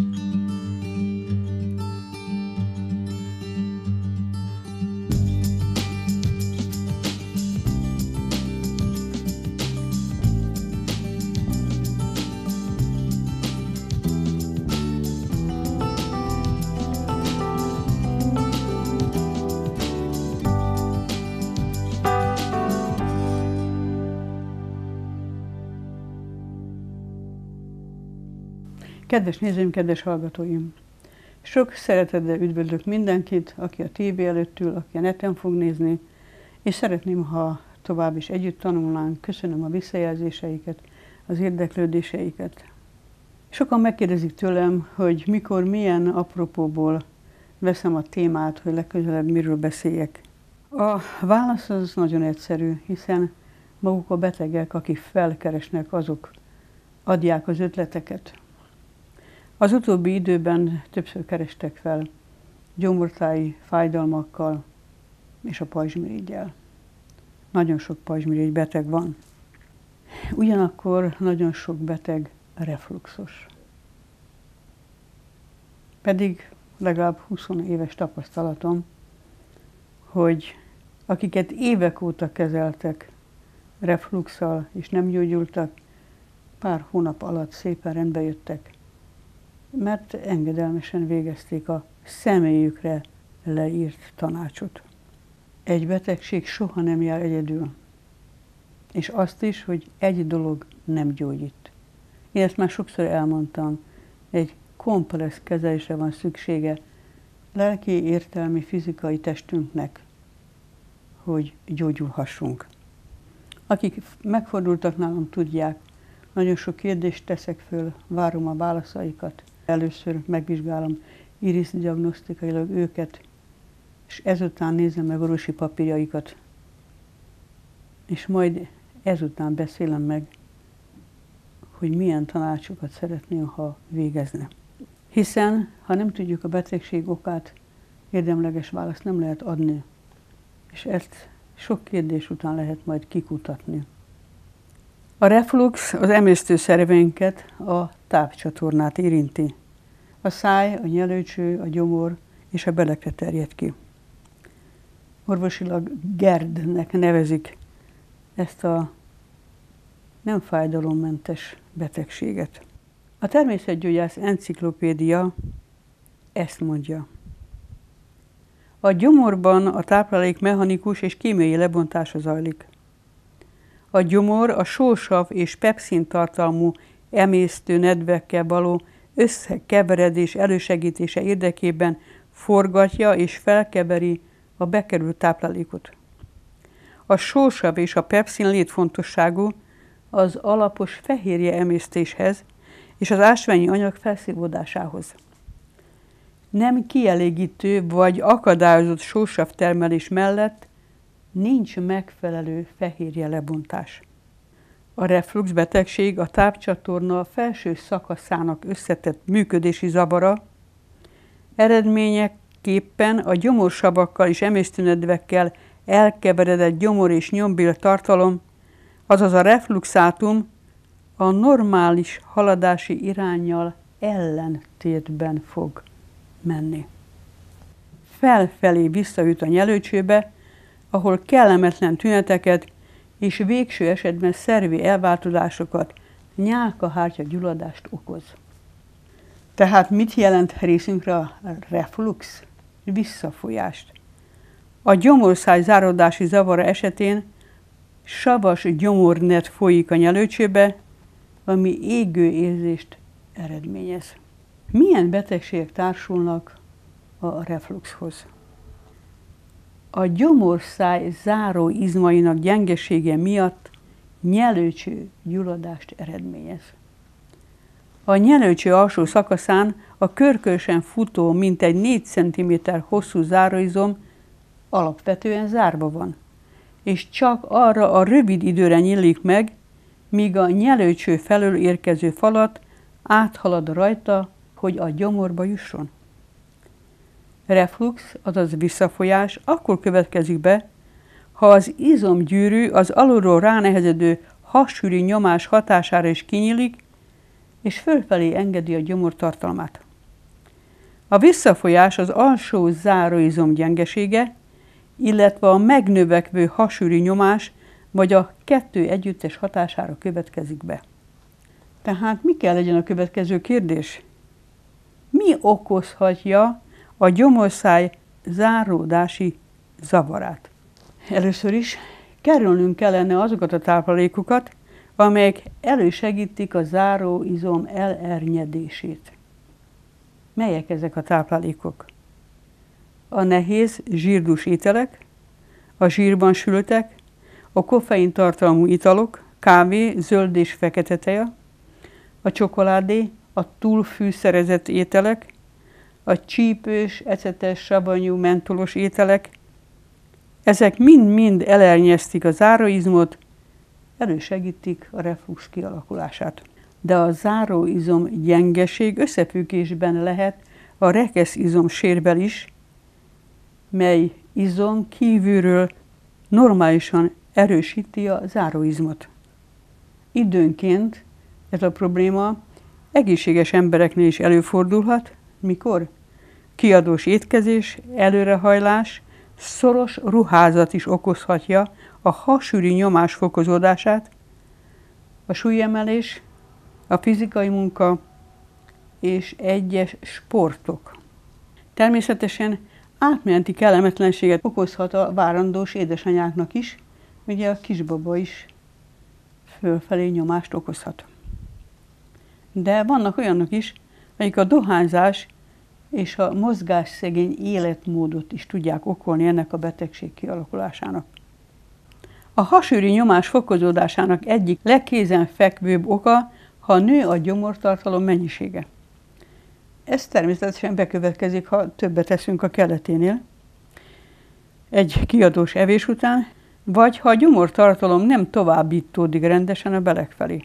Kedves nézőim, kedves hallgatóim! Sok szeretettel üdvözlök mindenkit, aki a tévé előtt ül, aki a neten fog nézni, és szeretném, ha tovább is együtt tanulnánk. Köszönöm a visszajelzéseiket, az érdeklődéseiket. Sokan megkérdezik tőlem, hogy mikor, milyen apropóból veszem a témát, hogy legközelebb miről beszéljek. A válasz az nagyon egyszerű, hiszen maguk a betegek, akik felkeresnek, azok adják az ötleteket. Az utóbbi időben többször kerestek fel gyomortáji fájdalmakkal és a pajzsmiriggyel. Nagyon sok pajzsmirigy beteg van. Ugyanakkor nagyon sok beteg refluxos. Pedig legalább 20 éves tapasztalatom, hogy akiket évek óta kezeltek refluxal és nem gyógyultak, pár hónap alatt szépen rendbe jöttek, mert engedelmesen végezték a személyükre leírt tanácsot. Egy betegség soha nem jár egyedül. És azt is, hogy egy dolog nem gyógyít. Én ezt már sokszor elmondtam, egy komplex kezelésre van szüksége lelki, értelmi, fizikai testünknek, hogy gyógyulhassunk. Akik megfordultak nálam, tudják, nagyon sok kérdést teszek föl, várom a válaszaikat. Először megvizsgálom iriszdiagnosztikailag őket, és ezután nézem meg orvosi papírjaikat, és majd ezután beszélem meg, hogy milyen tanácsokat szeretném, ha végezne. Hiszen, ha nem tudjuk a betegség okát, érdemleges választ nem lehet adni, és ezt sok kérdés után lehet majd kikutatni. A reflux az emésztőszerveinket, a tápcsatornát érinti. A száj, a nyelőcső, a gyomor és a belekre terjed ki. Orvosilag GERD-nek nevezik ezt a nem fájdalommentes betegséget. A Természetgyógyász Enciklopédia ezt mondja. A gyomorban a táplálék mechanikus és kémiai lebontása zajlik. A gyomor a sósav és pepszin tartalmú emésztő nedvekkel való összekeveredés elősegítése érdekében forgatja és felkeveri a bekerült táplálékot. A sósav és a pepszin létfontosságú az alapos fehérje emésztéshez és az ásványi anyag felszívódásához. Nem kielégítő vagy akadályozott sósav termelés mellett nincs megfelelő fehérje lebontás. A reflux betegség a tápcsatorna felső szakaszának összetett működési zavara, eredményeképpen a gyomorsavakkal és emésztőnedvekkel elkeveredett gyomor és nyombill tartalom, azaz a refluxátum a normális haladási iránnyal ellentétben fog menni. Felfelé visszaüt a nyelőcsőbe, ahol kellemetlen tüneteket és végső esetben szervi elváltozásokat, nyálkahártya gyulladást okoz. Tehát mit jelent részünkre a reflux? Visszafolyást. A gyomorszáj zárodási zavara esetén savas gyomornet folyik a nyelőcsőbe, ami égő érzést eredményez. Milyen betegségek társulnak a refluxhoz? A gyomorszáj záró izmainak gyengesége miatt nyelőcső gyulladást eredményez. A nyelőcső alsó szakaszán a körkörösen futó mintegy 4 cm hosszú záróizom alapvetően zárva van, és csak arra a rövid időre nyílik meg, míg a nyelőcső felől érkező falat áthalad rajta, hogy a gyomorba jusson. Reflux, azaz visszafolyás akkor következik be, ha az izomgyűrű az alulról ránehezedő hassűrű nyomás hatására is kinyílik, és fölfelé engedi a gyomor tartalmát. A visszafolyás az alsó záróizom gyengesége, illetve a megnövekvő hasűri nyomás vagy a kettő együttes hatására következik be. Tehát mi kell legyen a következő kérdés? Mi okozhatja a gyomorszáj záródási zavarát? Először is kerülnünk kellene azokat a táplálékokat, amelyek elősegítik a záróizom elernyedését. Melyek ezek a táplálékok? A nehéz zsírdús ételek, a zsírban sültek, a koffein tartalmú italok, kávé, zöld és fekete teja, a csokoládé, a túlfűszerezett ételek, a csípős, ecetes, savanyú, mentolos ételek, ezek mind-mind elernyeztik a záróizmot, elősegítik a reflux kialakulását. De a záróizom gyengeség összefüggésben lehet a rekeszizom sérbel is, mely izom kívülről normálisan erősíti a záróizmot. Időnként ez a probléma egészséges embereknél is előfordulhat, mikor kiadós étkezés, előrehajlás, szoros ruházat is okozhatja a hasüri nyomás fokozódását, a súlyemelés, a fizikai munka és egyes sportok. Természetesen átmeneti kellemetlenséget okozhat a várandós édesanyáknak is, ugye a kisbaba is fölfelé nyomást okozhat. De vannak olyanok is, akik a dohányzás és a mozgásszegény életmódot is tudják okolni ennek a betegség kialakulásának. A hasüri nyomás fokozódásának egyik legkézenfekvőbb oka, ha nő a gyomortartalom mennyisége. Ez természetesen bekövetkezik, ha többet eszünk a kelleténél, egy kiadós evés után, vagy ha a gyomortartalom nem továbbítódik rendesen a belek felé.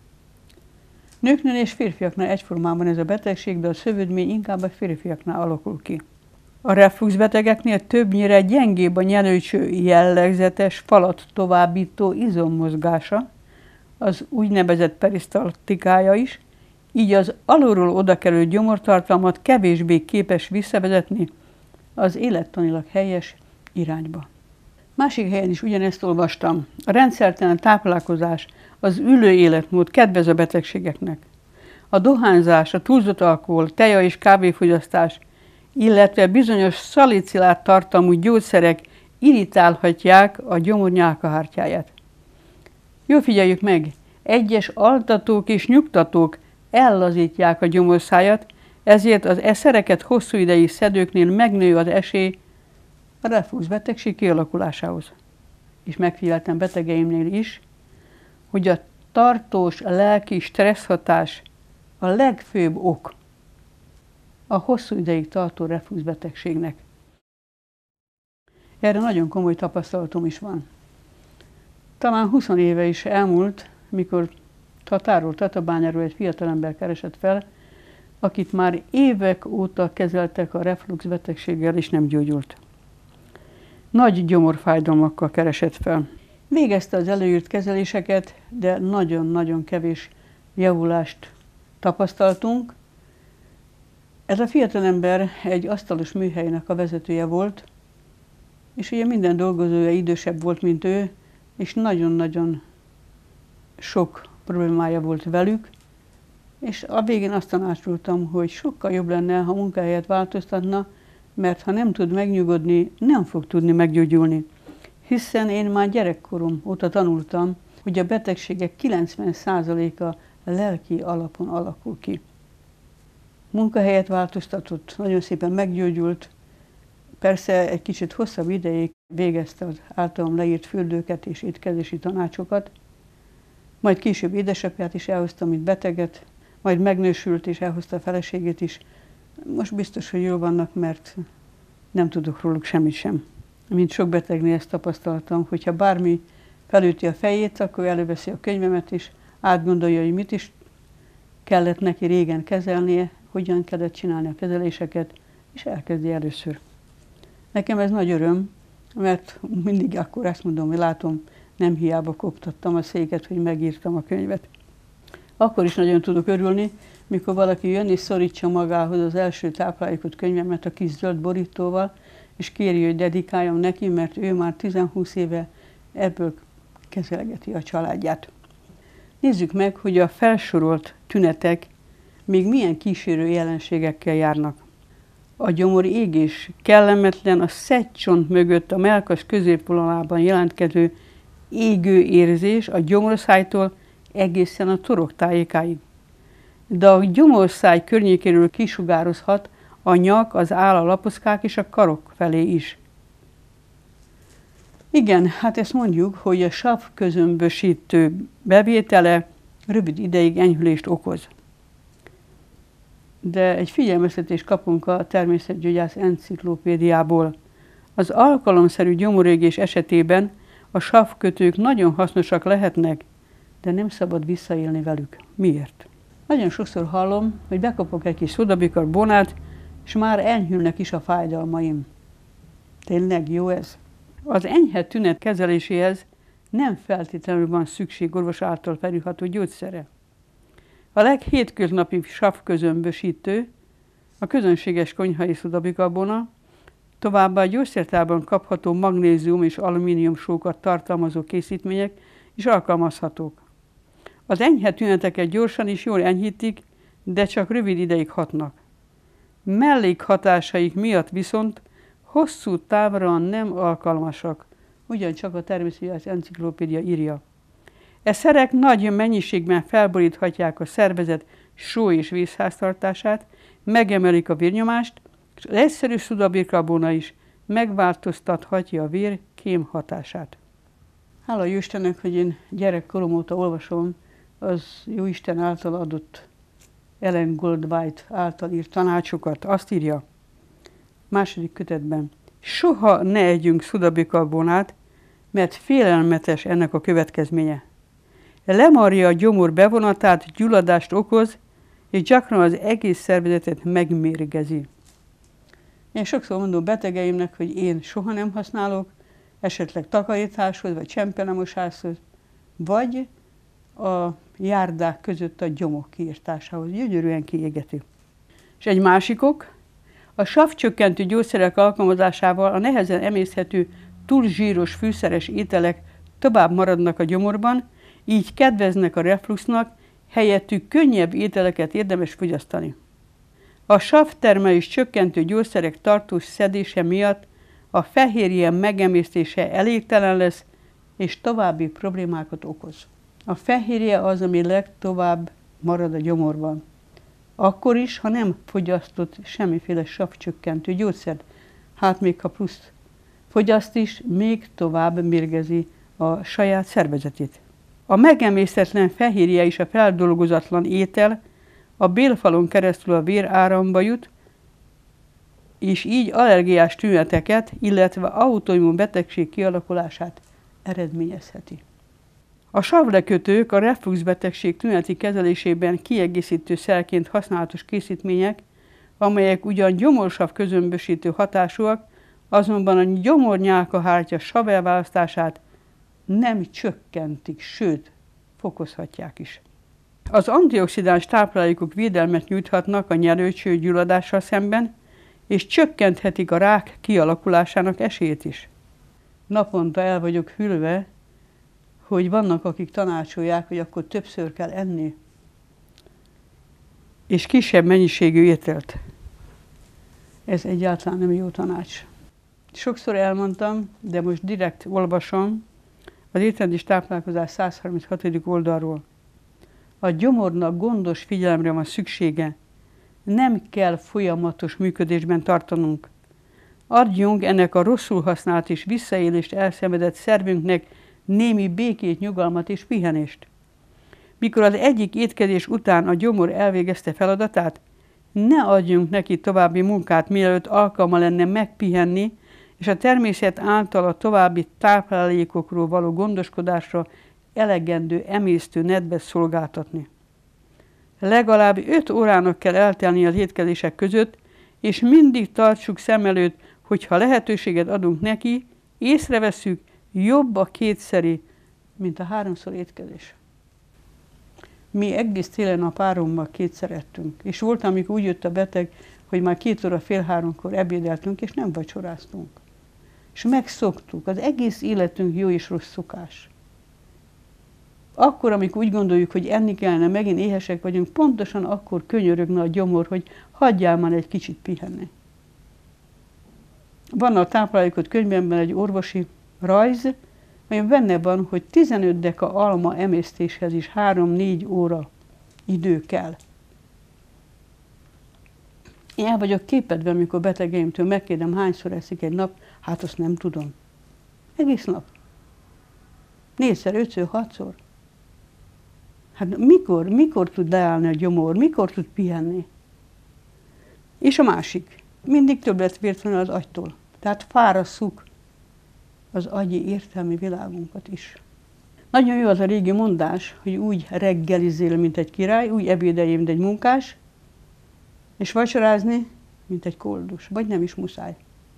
Nőknél és férfiaknál egyformában ez a betegség, de a szövődmény inkább a férfiaknál alakul ki. A refluxbetegeknél többnyire gyengébb a nyelőcső jellegzetes falat továbbító izommozgása, az úgynevezett perisztaltikája is, így az alulról odakerülő gyomortartalmat kevésbé képes visszavezetni az élettanilag helyes irányba. Másik helyen is ugyanezt olvastam. A rendszertelen táplálkozás, az ülő életmód kedvez a betegségeknek. A dohányzás, a túlzott alkohol, teja és kávéfogyasztás, illetve bizonyos szalicilát tartalmú gyógyszerek irritálhatják a gyomor nyálkahártyáját. Jól figyeljük meg, egyes altatók és nyugtatók ellazítják a gyomorszájat, ezért az szereket hosszú ideig szedőknél megnő az esély a refluxbetegség kialakulásához. És megfigyeltem betegeimnél is, hogy a tartós lelki stresszhatás a legfőbb ok a hosszú ideig tartó refluxbetegségnek. Erre nagyon komoly tapasztalatom is van. Talán 20 éve is elmúlt, mikor Tatáról, Tatabányáról egy fiatalember keresett fel, akit már évek óta kezeltek a refluxbetegséggel, és nem gyógyult. Nagy gyomorfájdalmakkal keresett fel. Végezte az előírt kezeléseket, de nagyon-nagyon kevés javulást tapasztaltunk. Ez a fiatalember egy asztalos műhelynek a vezetője volt, és ugye minden dolgozója idősebb volt, mint ő, és nagyon-nagyon sok problémája volt velük, és a végén azt tanácsoltam, hogy sokkal jobb lenne, ha munkahelyet változtatna, mert ha nem tud megnyugodni, nem fog tudni meggyógyulni. Hiszen én már gyerekkorom óta tanultam, hogy a betegségek 90%-a lelki alapon alakul ki. Munkahelyet változtatott, nagyon szépen meggyógyult, persze egy kicsit hosszabb ideig végezte az általam leírt fürdőket és étkezési tanácsokat, majd később édesapját is elhozta, mint beteget, majd megnősült és elhozta a feleségét is. Most biztos, hogy jól vannak, mert nem tudok róluk semmit sem. Mint sok betegnél ezt tapasztaltam, hogyha bármi felüti a fejét, akkor előveszi a könyvemet is, átgondolja, hogy mit is kellett neki régen kezelnie, hogyan kellett csinálni a kezeléseket, és elkezdi először. Nekem ez nagy öröm, mert mindig akkor azt mondom, hogy látom, nem hiába koptattam a széket, hogy megírtam a könyvet. Akkor is nagyon tudok örülni, mikor valaki jön és szorítsa magához az első táplálékot könyvemet a kis zöld borítóval, és kéri, hogy dedikáljam neki, mert ő már 10-20 éve ebből kezelgeti a családját. Nézzük meg, hogy a felsorolt tünetek még milyen kísérő jelenségekkel járnak. A gyomor égés kellemetlen, a szedcsont mögött a mellkas középvonalában jelentkező égő érzés a gyomorszájtól egészen a torok tájékáig. De a gyomorszáj környékéről kisugározhat a nyak, az áll, a lapockák és a karok felé is. Igen, hát ezt mondjuk, hogy a savközömbösítő bevétele rövid ideig enyhülést okoz. De egy figyelmeztetést kapunk a Természetgyógyász Enciklopédiából. Az alkalomszerű gyomorégés esetében a savkötők nagyon hasznosak lehetnek, de nem szabad visszaélni velük. Miért? Nagyon sokszor hallom, hogy bekapok egy kis szodabikarbonát, és már enyhülnek is a fájdalmaim. Tényleg jó ez? Az enyhe tünet kezeléséhez nem feltétlenül van szükség orvos által felírható gyógyszerre. A leghétköznapibb savközömbösítő a közönséges konyhai szodabikarbona, továbbá a gyógyszertárban kapható magnézium és alumínium sókat tartalmazó készítmények is alkalmazhatók. Az enyhe tüneteket gyorsan és jól enyhítik, de csak rövid ideig hatnak. Mellékhatásaik miatt viszont hosszú távra nem alkalmasak, ugyancsak a Természetgyógyász Enciklopédia írja. E szerek nagy mennyiségben felboríthatják a szervezet só- és vízháztartását, megemelik a vérnyomást, és az egyszerű szodabikarbona is megváltoztathatja a vér kém hatását. Hála jó Istennek, hogy én gyerekkorom óta olvasom az Jóisten által adott Ellen Goldwhite által írt tanácsokat. Azt írja, második kötetben, soha ne együnk szodabikarbonát, mert félelmetes ennek a következménye. Lemarja a gyomor bevonatát, gyulladást okoz, és gyakran az egész szervezetet megmérgezi. Én sokszor mondom betegeimnek, hogy én soha nem használok, esetleg takarításhoz, vagy csempelemosáshoz, vagy a járdák között a gyomok kiirtásához. Gyönyörűen kiégeti. És egy másikok, a savcsökkentő gyógyszerek alkalmazásával a nehezen emészthető, túl zsíros fűszeres ételek tovább maradnak a gyomorban, így kedveznek a refluxnak, helyettük könnyebb ételeket érdemes fogyasztani. A savtermelés csökkentő gyógyszerek tartós szedése miatt a fehérje megemésztése elégtelen lesz, és további problémákat okoz. A fehérje az, ami legtovább marad a gyomorban. Akkor is, ha nem fogyasztott semmiféle savcsökkentő gyógyszert. Hát még ha plusz fogyaszt is, még tovább mérgezi a saját szervezetét. A megemésztetlen fehérje és a feldolgozatlan étel a bélfalon keresztül a véráramba jut, és így allergiás tüneteket, illetve autoimmun betegség kialakulását eredményezheti. A savlekötők a refluxbetegség tüneti kezelésében kiegészítő szerként használatos készítmények, amelyek ugyan gyomorsav közömbösítő hatásúak, azonban a gyomornyálkahártya sav elválasztását nem csökkentik, sőt, fokozhatják is. Az antioxidáns táplálékok védelmet nyújthatnak a nyelőcső gyulladással szemben, és csökkenthetik a rák kialakulásának esélyét is. Naponta el vagyok hűlve, hogy vannak, akik tanácsolják, hogy akkor többször kell enni, és kisebb mennyiségű ételt. Ez egyáltalán nem jó tanács. Sokszor elmondtam, de most direkt olvasom az Étrend és táplálkozás 136. oldalról. A gyomornak gondos figyelemre van szüksége, nem kell folyamatos működésben tartanunk. Adjunk ennek a rosszul használt és visszaélést elszenvedett szervünknek némi békét, nyugalmat és pihenést. Mikor az egyik étkezés után a gyomor elvégezte feladatát, ne adjunk neki további munkát, mielőtt alkalma lenne megpihenni, és a természet által a további táplálékokról való gondoskodásra elegendő emésztő nedvet szolgáltatni. Legalább 5 órának kell eltelni az étkezések között, és mindig tartsuk szem előtt, hogyha lehetőséget adunk neki, észrevesszük, jobb a 2-szeri, mint a 3-szor étkezés. Mi egész télen a párommal kétszer ettünk. És volt, amikor úgy jött a beteg, hogy már 2 óra, fél 3-kor ebédeltünk, és nem vacsoráztunk. És megszoktuk. Az egész életünk jó és rossz szokás. Akkor, amikor úgy gondoljuk, hogy enni kellene, megint éhesek vagyunk, pontosan akkor könyörögne a gyomor, hogy hagyjál már egy kicsit pihenni. Van a táplálékot könyvemben egy orvosi rajz, amelyen benne van, hogy 15 deka alma emésztéshez is 3-4 óra idő kell. Én el vagyok képedve, amikor betegeimtől megkérdem, hányszor eszik egy nap, hát azt nem tudom. Egész nap. 4-szer, 5-ször, 6-szor. Hát mikor tud leállni a gyomor, mikor tud pihenni? És a másik, mindig többletvért van az agytól. Tehát fárasszuk az agyi értelmi világunkat is. Nagyon jó az a régi mondás, hogy úgy reggelizél, mint egy király, úgy ebédeljél, mint egy munkás, és vacsorázni, mint egy koldus, vagy nem is muszáj.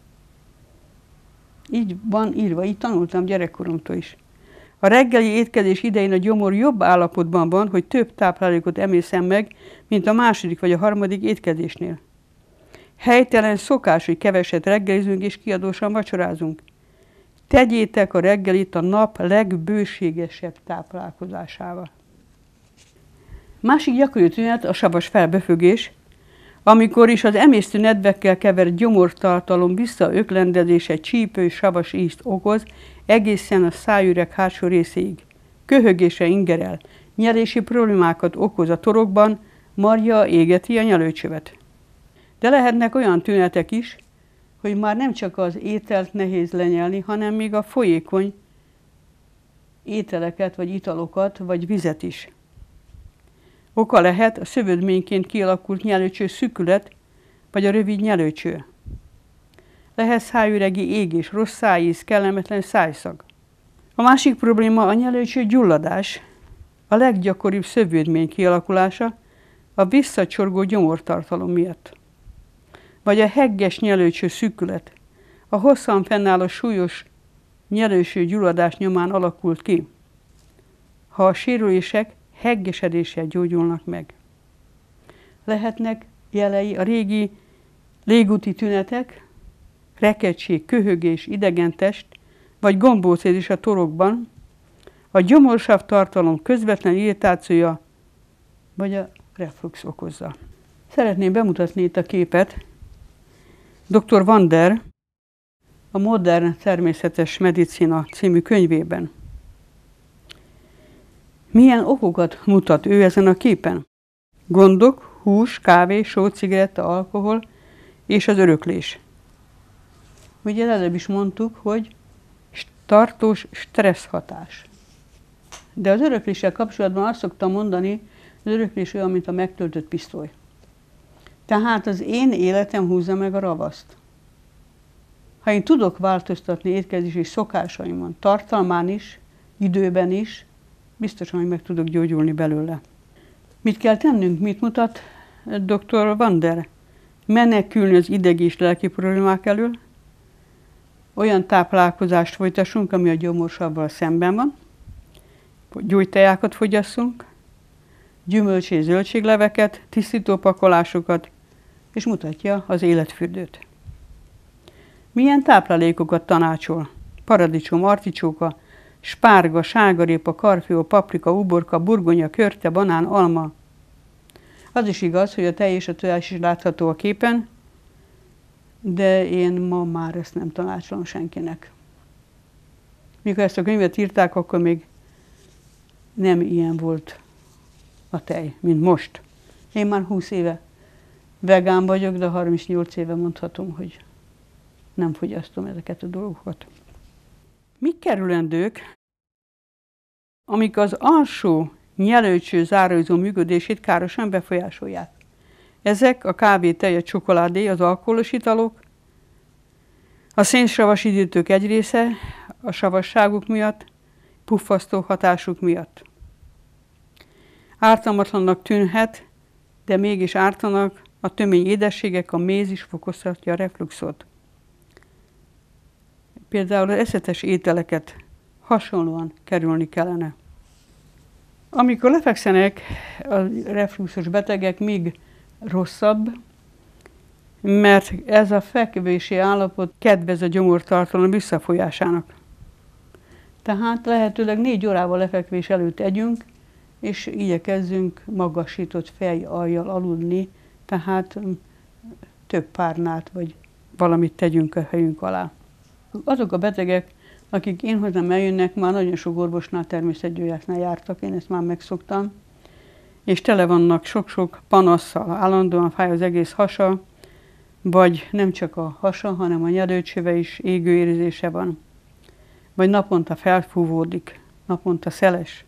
Így van írva, így tanultam gyerekkoromtól is. A reggeli étkezés idején a gyomor jobb állapotban van, hogy több táplálékot emészem meg, mint a második vagy a harmadik étkezésnél. Helytelen szokás, hogy keveset reggelizünk és kiadósan vacsorázunk. Tegyétek a reggelit a nap legbőségesebb táplálkozásával. Másik gyakori tünet a savas felbefögés, amikor is az emésztő nedvekkel kevert gyomortartalom visszaöklendezése csípő savas ízt okoz egészen a szájüreg hátsó részéig. Köhögése ingerel, nyelési problémákat okoz a torokban, marja égeti a nyelőcsövet. De lehetnek olyan tünetek is, hogy már nem csak az ételt nehéz lenyelni, hanem még a folyékony ételeket, vagy italokat, vagy vizet is. Oka lehet a szövődményként kialakult nyelőcső szűkület, vagy a rövid nyelőcső. Lehet szájüregi égés, rossz szájíz, kellemetlen szájszag. A másik probléma a nyelőcső gyulladás, a leggyakoribb szövődmény kialakulása a visszacsorgó gyomortartalom miatt. Vagy a hegges nyelőcső szűkület, a hosszan fennálló súlyos nyelőcső gyulladás nyomán alakult ki, ha a sérülések heggesedéssel gyógyulnak meg. Lehetnek jelei a régi légúti tünetek, rekedtség, köhögés, idegen test, vagy gombócézis a torokban, a gyomorsav tartalom közvetlen irritációja, vagy a reflux okozza. Szeretném bemutatni itt a képet. Dr. Wander a Modern Természetes Medicina című könyvében. Milyen okokat mutat ő ezen a képen? Gondok, hús, kávé, só, cigaretta, alkohol és az öröklés. Ugye előbb is mondtuk, hogy tartós stressz hatás. De az örökléssel kapcsolatban azt szoktam mondani, az öröklés olyan, mint a megtöltött pisztoly. Tehát az én életem húzza meg a ravaszt. Ha én tudok változtatni étkezési szokásaimon, tartalmán is, időben is, biztosan, hogy meg tudok gyógyulni belőle. Mit kell tennünk? Mit mutat dr. Wander? Menekülni az idegi és lelki problémák elől, olyan táplálkozást folytassunk, ami a gyomorsavval szemben van, gyógytejákat fogyasszunk, gyümölcs- és zöldségleveket, tisztító pakolásokat, és mutatja az életfürdőt. Milyen táplálékokat tanácsol? Paradicsom, articsóka, spárga, sárgarépa, karfiol, paprika, uborka, burgonya, körte, banán, alma. Az is igaz, hogy a tej és a tojás is látható a képen, de én ma már ezt nem tanácsolom senkinek. Mikor ezt a könyvet írták, akkor még nem ilyen volt a tej, mint most. Én már 20 éve vegán vagyok, de 38 éve mondhatom, hogy nem fogyasztom ezeket a dolgokat. Mik kerülendők, amik az alsó nyelőcső záróizom működését károsan befolyásolják? Ezek a kávé, tej, a csokoládé, az alkoholos italok, a szénsavas üdítők egy része, a savasságuk miatt, puffasztó hatásuk miatt. Ártalmatlannak tűnhet, de mégis ártanak, a tömény édességek, a méz is fokozhatja a refluxot. Például az eszetes ételeket hasonlóan kerülni kellene. Amikor lefekszenek a refluxos betegek, még rosszabb, mert ez a fekvési állapot kedvez a gyomortartalom visszafolyásának. Tehát lehetőleg 4 órával lefekvés előtt együnk, és igyekezzünk magasított fejjal aludni, tehát több párnát vagy valamit tegyünk a helyünk alá. Azok a betegek, akik én hozzám eljönnek, már nagyon sok orvosnál, természetgyógyásznál jártak, én ezt már megszoktam, és tele vannak sok-sok panasszal, állandóan fáj az egész hasa, vagy nem csak a hasa, hanem a nyelőcsöve is égő érzése van. Vagy naponta felfúvódik, naponta szeles.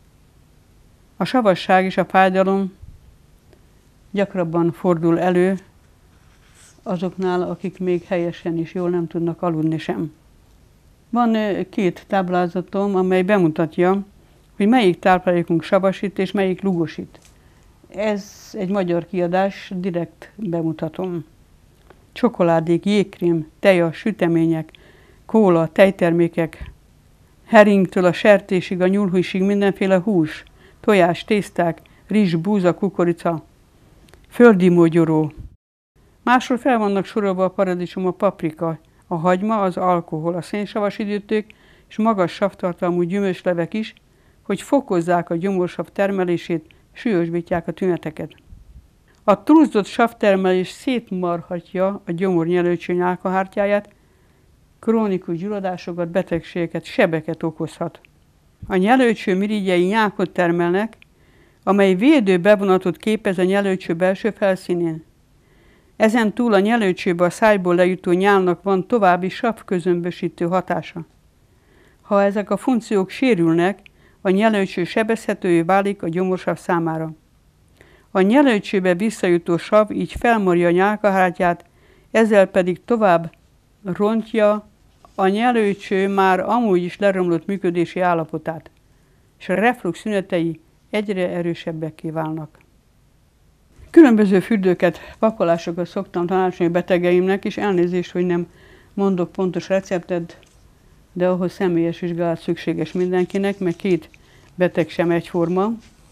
A savasság és a fájdalom gyakrabban fordul elő azoknál, akik még helyesen és jól nem tudnak aludni sem. Van 2 táblázatom, amely bemutatja, hogy melyik táplálékunk savasít és melyik lugosít. Ez egy magyar kiadás, direkt bemutatom. Csokoládék, jégkrém, teja, sütemények, kóla, tejtermékek, heringtől a sertésig, a nyúlhúsig mindenféle hús, tojás, tészták, rizs, búza, kukorica, földi mogyoró. Máshol fel vannak sorolva a paradicsom, a paprika, a hagyma, az alkohol, a szénsavas üdítők és magas savtartalmú gyümölcslevek is, hogy fokozzák a gyomorsav termelését, súlyosbítják a tüneteket. A túlzott savtermelés szétmarhatja a gyomor nyelőcső nyálkahártyáját, krónikus gyulladásokat, betegségeket, sebeket okozhat. A nyelőcső mirigyei nyálkot termelnek, amely védő bevonatot képez a nyelőcső belső felszínén. Ezen túl a nyelőcsőbe a szájból lejutó nyálnak van további savközömbösítő hatása. Ha ezek a funkciók sérülnek, a nyelőcső sebezhetővé válik a gyomorsav számára. A nyelőcsőbe visszajutó sav így felmarja a nyálkahártyát, ezzel pedig tovább rontja a nyelőcső már amúgy is leromlott működési állapotát, és a reflux szünetei egyre erősebbekké válnak. Különböző fürdőket, pakolásokat szoktam tanácsolni betegeimnek, és elnézést, hogy nem mondok pontos receptet, de ahhoz személyes vizsgálat szükséges mindenkinek, mert 2 beteg sem egyforma,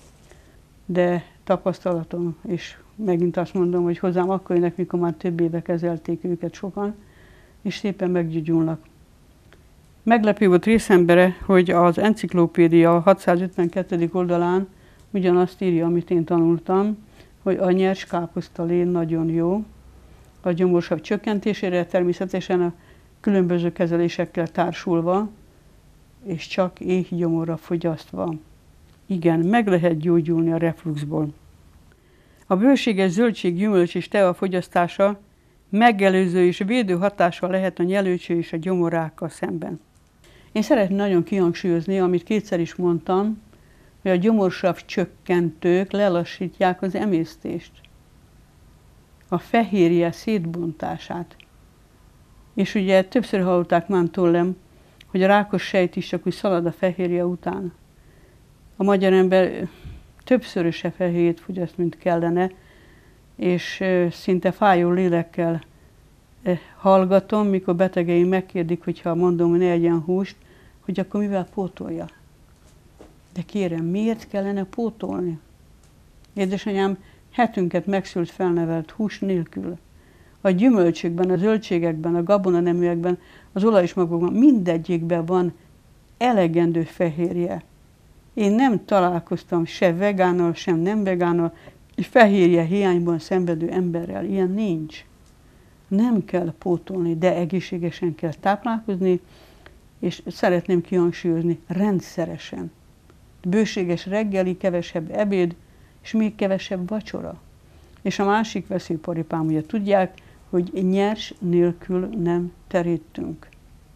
de tapasztalatom, és megint azt mondom, hogy hozzám akkor jönnek, mikor már több éve kezelték őket sokan, és szépen meggyógyulnak. Meglepő volt részemre, hogy az enciklopédia 652. oldalán ugyanazt írja, amit én tanultam, hogy a nyers káposztalé nagyon jó a gyomorsav csökkentésére, természetesen a különböző kezelésekkel társulva, és csak éhgyomorra fogyasztva. Igen, meg lehet gyógyulni a refluxból. A bőséges zöldség, gyümölcs és tea fogyasztása megelőző és védő hatással lehet a nyelőcső és a gyomorrákkal szemben. Én szeretném nagyon kihangsúlyozni, amit 2-szer is mondtam, hogy a gyomorsav csökkentők lelassítják az emésztést, a fehérje szétbontását. És ugye többször hallották már tőlem, hogy a rákos sejt is csak úgy szalad a fehérje után. A magyar ember többszöröse fehérjét fogyaszt, mint kellene, és szinte fájó lélekkel hallgatom, mikor betegeim megkérdik, hogyha mondom, hogy ne egyen húst, hogy akkor mivel pótolja. De kérem, miért kellene pótolni? Édesanyám hetünket megszült, felnevelt hús nélkül. A gyümölcsökben, a zöldségekben, a gabonaneműekben, az olajsmagokban, mindegyikben van elegendő fehérje. Én nem találkoztam se vegánnal, sem nem vegánnal, fehérje hiányban szenvedő emberrel. Ilyen nincs. Nem kell pótolni, de egészségesen kell táplálkozni, és szeretném kihangsúlyozni, rendszeresen. Bőséges reggeli, kevesebb ebéd, és még kevesebb vacsora. És a másik veszélyparipám, ugye tudják, hogy nyers nélkül nem terítünk.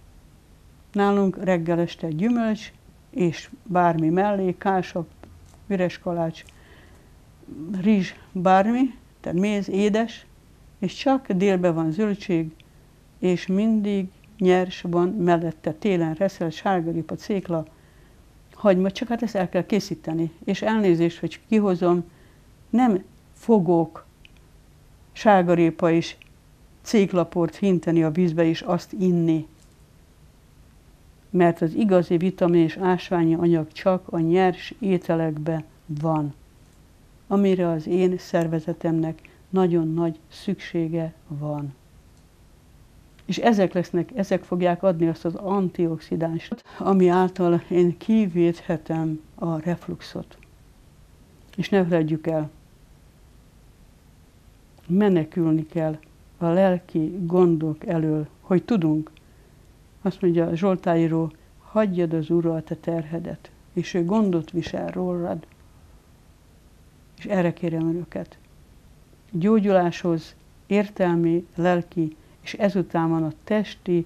Nálunk reggel este gyümölcs, és bármi mellé, kásap, üres kalács, rizs, bármi, tehát méz, édes, és csak délben van zöldség, és mindig nyers van mellette, télen reszel, sárgaripa, cékla, hagyma, csak hát ezt el kell készíteni. És elnézést, hogy kihozom, nem fogok sárgarépa és céklaport hinteni a vízbe, és azt inni. mert az igazi vitamin és ásványi anyag csak a nyers ételekben van, amire az én szervezetemnek nagyon nagy szüksége van. És ezek fogják adni azt az antioxidánst, ami által én kivédhetem a refluxot. És ne feledjük el, menekülni kell a lelki gondok elől, hogy tudunk. Azt mondja Zsoltáríró, hagyjad az Úrra a te terhedet, és ő gondot visel rólad. És erre kérem önöket. Gyógyuláshoz értelmi, lelki, és ezután van a testi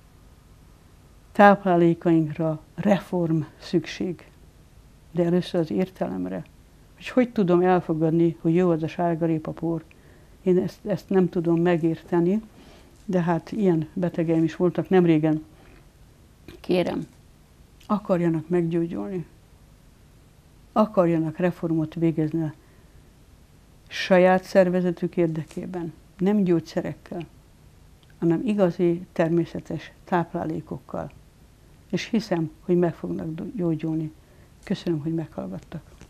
táplálékainkra reform szükség. De először az értelemre. Hogy tudom elfogadni, hogy jó az a sárgarépapor. Én ezt nem tudom megérteni, de hát ilyen betegeim is voltak nemrégen. Kérem, akarjanak meggyógyulni. Akarjanak reformot végezni a saját szervezetük érdekében. Nem gyógyszerekkel, hanem igazi, természetes táplálékokkal. És hiszem, hogy meg fognak gyógyulni. Köszönöm, hogy meghallgattak.